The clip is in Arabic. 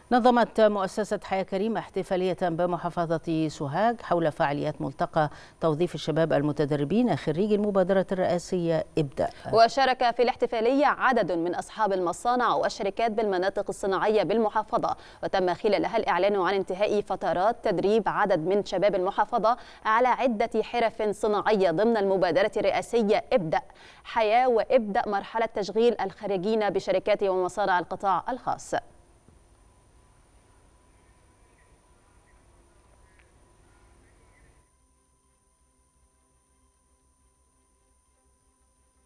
نظمت مؤسسة حياة كريمة احتفالية بمحافظة سوهاج حول فعاليات ملتقى توظيف الشباب المتدربين خريجي المبادرة الرئاسية ابدأ. وشارك في الاحتفالية عدد من أصحاب المصانع والشركات بالمناطق الصناعية بالمحافظة، وتم خلالها الإعلان عن انتهاء فترات تدريب عدد من شباب المحافظة على عدة حرف صناعية ضمن المبادرة الرئاسية ابدأ حياة، وابدأ مرحلة تشغيل الخريجين بشركات ومصانع القطاع الخاص.